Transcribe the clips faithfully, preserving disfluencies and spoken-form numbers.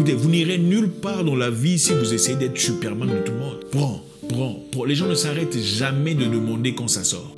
Écoutez, vous n'irez nulle part dans la vie si vous essayez d'être Superman de tout le monde. Prends, prends, prends. Les gens ne s'arrêtent jamais de demander quand ça sort.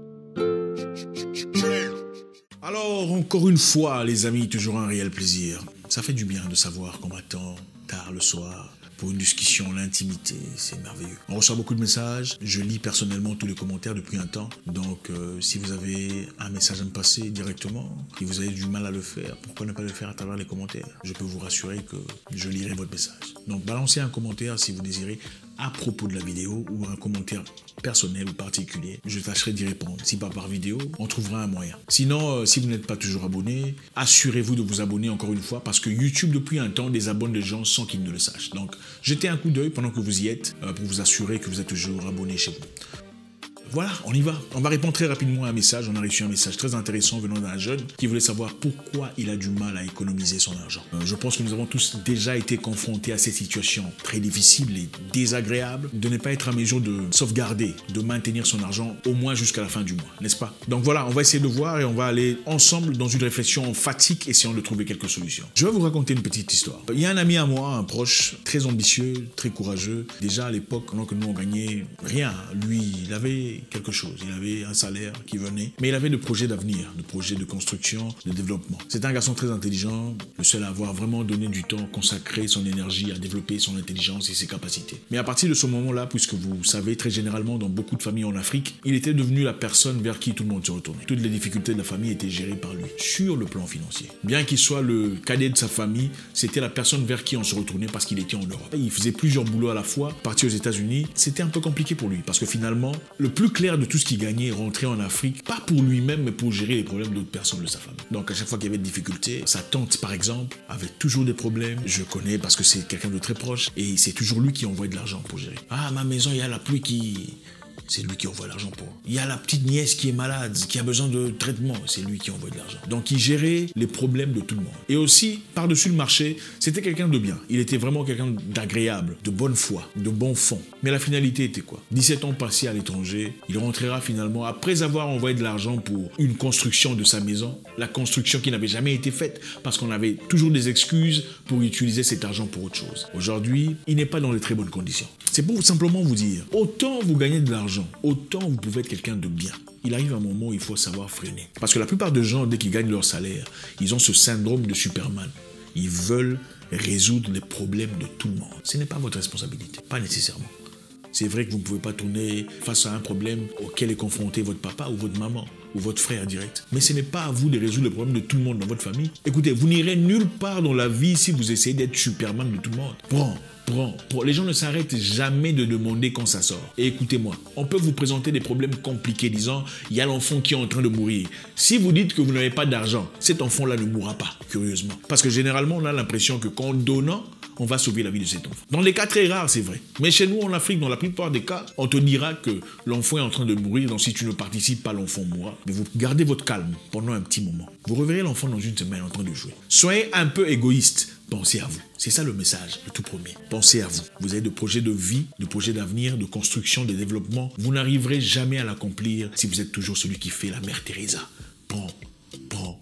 Alors, encore une fois, les amis, toujours un réel plaisir. Ça fait du bien de savoir qu'on m'attend tard le soir pour une discussion, l'intimité, c'est merveilleux. On reçoit beaucoup de messages, je lis personnellement tous les commentaires depuis un temps. Donc, euh, si vous avez un message à me passer directement, et vous avez du mal à le faire, pourquoi ne pas le faire à travers les commentaires? Je peux vous rassurer que je lirai votre message. Donc, balancez un commentaire si vous désirez à propos de la vidéo ou un commentaire personnel ou particulier. Je tâcherai d'y répondre. Si pas par vidéo, on trouvera un moyen. Sinon, euh, si vous n'êtes pas toujours abonné, assurez-vous de vous abonner encore une fois parce que YouTube, depuis un temps, désabonne les gens sans qu'ils ne le sachent. Donc, jetez un coup d'œil pendant que vous y êtes euh, pour vous assurer que vous êtes toujours abonné chez vous. Voilà, on y va. On va répondre très rapidement à un message. On a reçu un message très intéressant venant d'un jeune qui voulait savoir pourquoi il a du mal à économiser son argent. Euh, je pense que nous avons tous déjà été confrontés à ces situations très difficiles et désagréables de ne pas être en mesure de sauvegarder, de maintenir son argent au moins jusqu'à la fin du mois, n'est-ce pas? Donc voilà, on va essayer de voir et on va aller ensemble dans une réflexion emphatique essayant de trouver quelques solutions. Je vais vous raconter une petite histoire. Il y a un ami à moi, un proche, très ambitieux, très courageux. Déjà à l'époque, pendant que nous on gagnait rien, lui, il avait quelque chose. Il avait un salaire qui venait, mais il avait de projets d'avenir, de projets de construction, de développement. C'est un garçon très intelligent, le seul à avoir vraiment donné du temps, consacré son énergie à développer son intelligence et ses capacités. Mais à partir de ce moment-là, puisque vous savez très généralement dans beaucoup de familles en Afrique, il était devenu la personne vers qui tout le monde se retournait. Toutes les difficultés de la famille étaient gérées par lui, sur le plan financier. Bien qu'il soit le cadet de sa famille, c'était la personne vers qui on se retournait parce qu'il était en Europe. Il faisait plusieurs boulots à la fois, parti aux États-Unis. C'était un peu compliqué pour lui parce que finalement, le plus clair de tout ce qu'il gagnait rentrait en Afrique, pas pour lui-même, mais pour gérer les problèmes d'autres personnes de sa famille. Donc à chaque fois qu'il y avait des difficultés, sa tante par exemple avait toujours des problèmes. Je connais parce que c'est quelqu'un de très proche et c'est toujours lui qui envoie de l'argent pour gérer. Ah, ma maison, il y a la pluie qui... C'est lui qui envoie l'argent pour. Il y a la petite nièce qui est malade, qui a besoin de traitement. C'est lui qui envoie de l'argent. Donc, il gérait les problèmes de tout le monde. Et aussi, par-dessus le marché, c'était quelqu'un de bien. Il était vraiment quelqu'un d'agréable, de bonne foi, de bon fond. Mais la finalité était quoi? dix-sept ans passés à l'étranger, il rentrera finalement, après avoir envoyé de l'argent pour une construction de sa maison, la construction qui n'avait jamais été faite, parce qu'on avait toujours des excuses pour utiliser cet argent pour autre chose. Aujourd'hui, il n'est pas dans de très bonnes conditions. C'est pour simplement vous dire, autant vous gagnez de l'argent, autant vous pouvez être quelqu'un de bien. Il arrive un moment où il faut savoir freiner. Parce que la plupart des gens, dès qu'ils gagnent leur salaire, ils ont ce syndrome de Superman. Ils veulent résoudre les problèmes de tout le monde. Ce n'est pas votre responsabilité, pas nécessairement. C'est vrai que vous ne pouvez pas tourner face à un problème auquel est confronté votre papa ou votre maman ou votre frère direct. Mais ce n'est pas à vous de résoudre les problèmes de tout le monde dans votre famille. Écoutez, vous n'irez nulle part dans la vie si vous essayez d'être Superman de tout le monde. Prends. Prends. Les gens ne s'arrêtent jamais de demander quand ça sort. Et écoutez-moi, on peut vous présenter des problèmes compliqués disant il y a l'enfant qui est en train de mourir. Si vous dites que vous n'avez pas d'argent, cet enfant-là ne mourra pas, curieusement. Parce que généralement, on a l'impression que qu'en donnant, on va sauver la vie de cet enfant. Dans les cas très rares, c'est vrai. Mais chez nous, en Afrique, dans la plupart des cas, on te dira que l'enfant est en train de mourir, donc si tu ne participes pas, l'enfant mourra. Mais vous gardez votre calme pendant un petit moment. Vous reverrez l'enfant dans une semaine en train de jouer. Soyez un peu égoïste. Pensez à vous. C'est ça le message, le tout premier. Pensez à vous. Vous avez des projets de vie, de projets d'avenir, de construction, de développement. Vous n'arriverez jamais à l'accomplir si vous êtes toujours celui qui fait la mère Teresa. Prends, prends.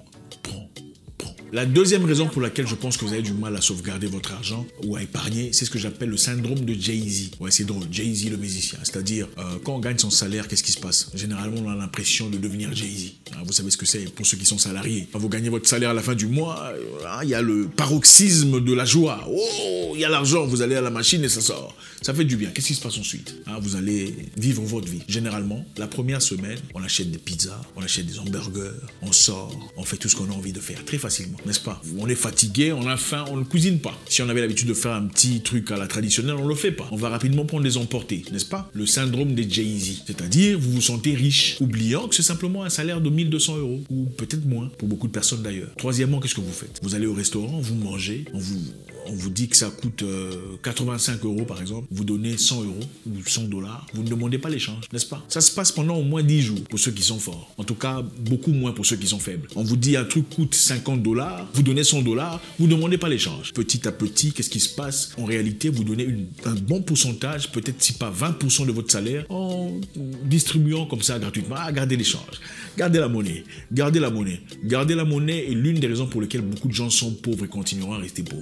La deuxième raison pour laquelle je pense que vous avez du mal à sauvegarder votre argent ou à épargner, c'est ce que j'appelle le syndrome de Jay-Z. Ouais, c'est drôle, Jay-Z le musicien. C'est-à-dire, euh, quand on gagne son salaire, qu'est-ce qui se passe? Généralement, on a l'impression de devenir Jay-Z. Hein, vous savez ce que c'est pour ceux qui sont salariés. Quand vous gagnez votre salaire à la fin du mois, il hein, y a le paroxysme de la joie. Oh, il y a l'argent, vous allez à la machine et ça sort. Ça fait du bien. Qu'est-ce qui se passe ensuite? hein, Vous allez vivre votre vie. Généralement, la première semaine, on achète des pizzas, on achète des hamburgers, on sort, on fait tout ce qu'on a envie de faire très facilement. N'est-ce pas? On est fatigué, on a faim, on ne cuisine pas. Si on avait l'habitude de faire un petit truc à la traditionnelle, on ne le fait pas. On va rapidement prendre les emportés, n'est-ce pas? Le syndrome des Jay-Z. C'est-à-dire, vous vous sentez riche, oubliant que c'est simplement un salaire de mille deux cents euros, ou peut-être moins, pour beaucoup de personnes d'ailleurs. Troisièmement, qu'est-ce que vous faites? Vous allez au restaurant, vous mangez, on vous, on vous dit que ça coûte euh, quatre-vingt-cinq euros par exemple, vous donnez cent euros ou cent dollars, vous ne demandez pas l'échange, n'est-ce pas? Ça se passe pendant au moins dix jours pour ceux qui sont forts. En tout cas, beaucoup moins pour ceux qui sont faibles. On vous dit un truc coûte cinquante dollars, vous donnez cent dollars, vous ne demandez pas l'échange. Petit à petit, qu'est-ce qui se passe? En réalité, vous donnez une, un bon pourcentage, peut-être si pas vingt pour cent de votre salaire, en distribuant comme ça gratuitement. Ah, gardez l'échange, gardez la monnaie, gardez la monnaie. Garder la monnaie est l'une des raisons pour lesquelles beaucoup de gens sont pauvres et continueront à rester pauvres. Vous faites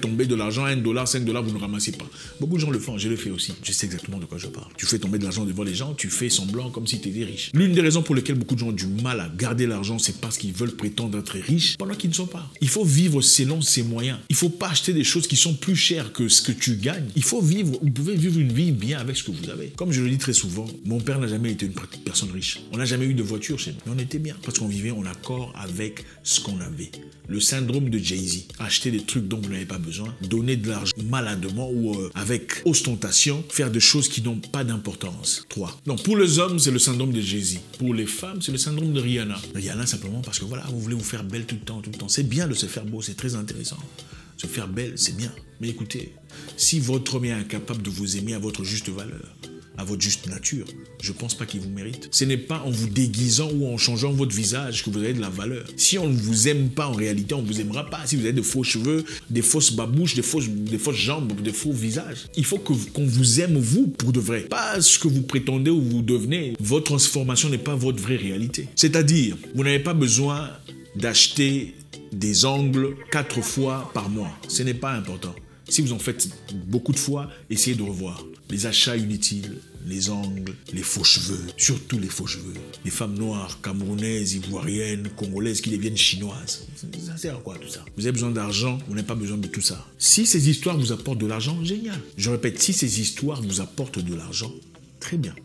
tomber de l'argent à un dollar, cinq dollars, vous ne ramassez pas. Beaucoup de gens le font, je le fais aussi. Je sais exactement de quoi je parle. Tu fais tomber de l'argent devant les gens, tu fais semblant comme si tu étais riche. L'une des raisons pour lesquelles beaucoup de gens ont du mal à garder l'argent, c'est parce qu'ils veulent prétendre être riches pendant qu'ils ne sont pas. Il faut vivre selon ses moyens. Il ne faut pas acheter des choses qui sont plus chères que ce que tu gagnes. Il faut vivre, vous pouvez vivre une vie bien avec ce que vous avez. Comme je le dis très souvent, mon père n'a jamais été une personne riche. On n'a jamais eu de voiture chez nous, mais on était bien parce qu'on vivait en accord avec ce qu'on avait. Le syndrome de Jay-Z, acheter des trucs dont vous n'avez pas besoin, donner de l'argent maladement ou euh, avec ostentation, faire des choses qui n'ont pas d'importance. trois. Donc pour les hommes, c'est le syndrome de Jay-Z. Pour les femmes, c'est le syndrome de Rihanna. Rihanna simplement parce que voilà, vous voulez vous faire belle tout le temps, tout le temps. C'est bien de se faire beau, c'est très intéressant. Se faire belle, c'est bien. Mais écoutez, si votre homme est incapable de vous aimer à votre juste valeur, à votre juste nature, je ne pense pas qu'il vous mérite. Ce n'est pas en vous déguisant ou en changeant votre visage que vous avez de la valeur. Si on ne vous aime pas en réalité, on ne vous aimera pas. Si vous avez de faux cheveux, des fausses babouches, des fausses, des fausses jambes, des faux visages. Il faut que, qu'on vous aime vous pour de vrai. Pas ce que vous prétendez ou vous devenez. Votre transformation n'est pas votre vraie réalité. C'est-à-dire, vous n'avez pas besoin d'acheter des ongles quatre fois par mois. Ce n'est pas important. Si vous en faites beaucoup de fois, essayez de revoir. Les achats inutiles, les ongles, les faux cheveux, surtout les faux cheveux. Les femmes noires, camerounaises, ivoiriennes, congolaises qui deviennent chinoises. Ça sert à quoi tout ça? Vous avez besoin d'argent, vous n'avez pas besoin de tout ça. Si ces histoires vous apportent de l'argent, génial. Je répète, si ces histoires vous apportent de l'argent, très bien.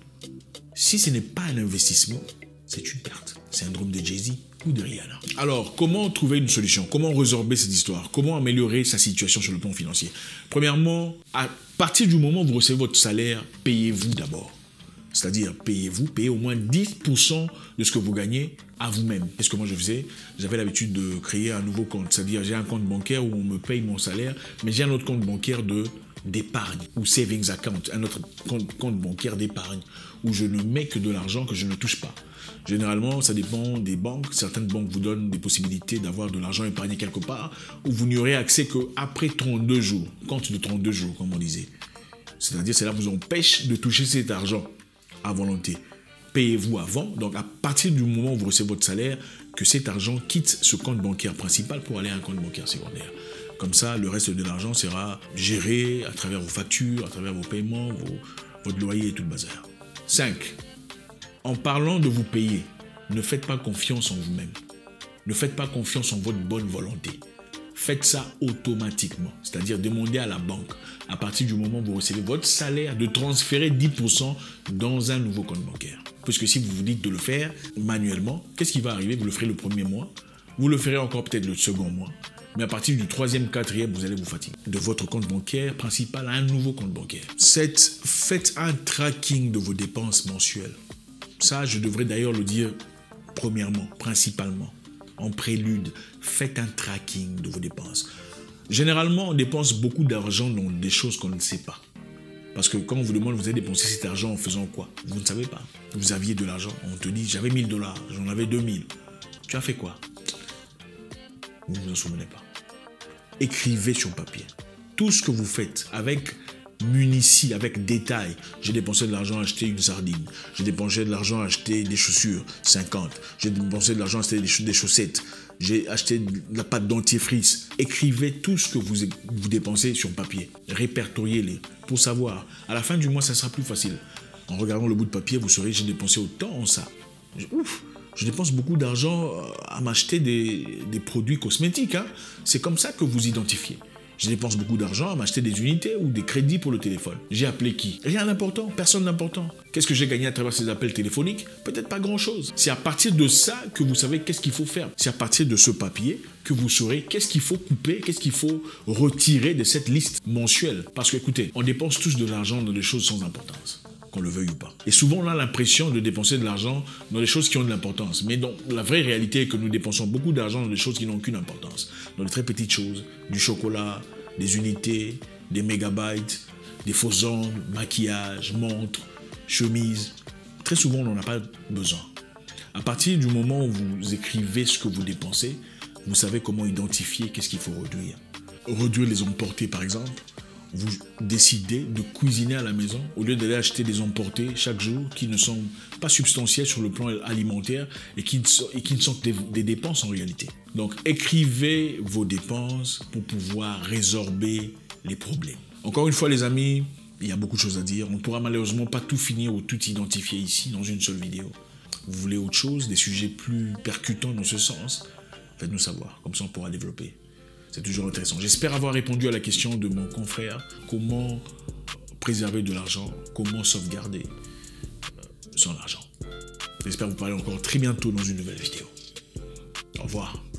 Si ce n'est pas un investissement, c'est une perte. Syndrome de Jay-Z ou de Rihanna. Alors, comment trouver une solution? Comment résorber cette histoire? Comment améliorer sa situation sur le plan financier? Premièrement, à partir du moment où vous recevez votre salaire, payez-vous d'abord. C'est-à-dire, payez-vous, payez au moins dix pour cent de ce que vous gagnez à vous-même. Qu'est-ce que moi je faisais? J'avais l'habitude de créer un nouveau compte. C'est-à-dire, j'ai un compte bancaire où on me paye mon salaire, mais j'ai un autre compte bancaire de d'épargne ou savings account, un autre compte, compte bancaire d'épargne où je ne mets que de l'argent que je ne touche pas. Généralement, ça dépend des banques. Certaines banques vous donnent des possibilités d'avoir de l'argent épargné quelque part où vous n'y aurez accès qu'après trente-deux jours, compte de trente-deux jours, comme on disait. C'est-à-dire, c'est là vous empêche de toucher cet argent à volonté. Payez-vous avant, donc à partir du moment où vous recevez votre salaire, que cet argent quitte ce compte bancaire principal pour aller à un compte bancaire secondaire. Comme ça, le reste de l'argent sera géré à travers vos factures, à travers vos paiements, vos, votre loyer et tout le bazar. cinq. En parlant de vous payer, ne faites pas confiance en vous-même. Ne faites pas confiance en votre bonne volonté. Faites ça automatiquement. C'est-à-dire demandez à la banque, à partir du moment où vous recevez votre salaire, de transférer dix pour cent dans un nouveau compte bancaire. Puisque si vous vous dites de le faire manuellement, qu'est-ce qui va arriver? Vous le ferez le premier mois, vous le ferez encore peut-être le second mois. Mais à partir du troisième, quatrième, vous allez vous fatiguer. De votre compte bancaire principal à un nouveau compte bancaire. sept. Faites un tracking de vos dépenses mensuelles. Ça, je devrais d'ailleurs le dire premièrement, principalement, en prélude. Faites un tracking de vos dépenses. Généralement, on dépense beaucoup d'argent dans des choses qu'on ne sait pas. Parce que quand on vous demande, vous avez dépensé cet argent en faisant quoi? Vous ne savez pas. Vous aviez de l'argent. On te dit, j'avais mille dollars, j'en avais deux mille. Tu as fait quoi? Vous ne vous en souvenez pas. Écrivez sur papier. Tout ce que vous faites avec munici, avec détail. J'ai dépensé de l'argent à acheter une sardine. J'ai dépensé de l'argent à acheter des chaussures, cinquante. J'ai dépensé de l'argent à acheter des, des chaussettes. J'ai acheté de la pâte dentifrice. Écrivez tout ce que vous, vous dépensez sur papier. Répertoriez-les pour savoir. À la fin du mois, ça sera plus facile. En regardant le bout de papier, vous saurez, j'ai dépensé autant en ça. Ouf! Je dépense beaucoup d'argent à m'acheter des, des produits cosmétiques. Hein. C'est comme ça que vous identifiez. Je dépense beaucoup d'argent à m'acheter des unités ou des crédits pour le téléphone. J'ai appelé qui? Rien d'important, personne d'important. Qu'est-ce que j'ai gagné à travers ces appels téléphoniques? Peut-être pas grand-chose. C'est à partir de ça que vous savez qu'est-ce qu'il faut faire. C'est à partir de ce papier que vous saurez qu'est-ce qu'il faut couper, qu'est-ce qu'il faut retirer de cette liste mensuelle. Parce que, écoutez, on dépense tous de l'argent dans des choses sans importance, qu'on le veuille ou pas. Et souvent, on a l'impression de dépenser de l'argent dans des choses qui ont de l'importance. Mais donc, la vraie réalité est que nous dépensons beaucoup d'argent dans des choses qui n'ont aucune importance. Dans de très petites choses, du chocolat, des unités, des mégabytes, des faux ongles, maquillage, montres, chemises. Très souvent, on n'en a pas besoin. À partir du moment où vous écrivez ce que vous dépensez, vous savez comment identifier qu'est-ce qu'il faut réduire. Réduire les emportés, par exemple, vous décidez de cuisiner à la maison au lieu d'aller acheter des emportés chaque jour qui ne sont pas substantiels sur le plan alimentaire et qui ne sont, et qui ne sont que des, des dépenses en réalité. Donc écrivez vos dépenses pour pouvoir résorber les problèmes. Encore une fois les amis, il y a beaucoup de choses à dire. On ne pourra malheureusement pas tout finir ou tout identifier ici dans une seule vidéo. Vous voulez autre chose, des sujets plus percutants dans ce sens? Faites-nous savoir, comme ça on pourra développer. C'est toujours intéressant. J'espère avoir répondu à la question de mon confrère. Comment préserver de l'argent? Comment sauvegarder son argent? J'espère vous parler encore très bientôt dans une nouvelle vidéo. Au revoir.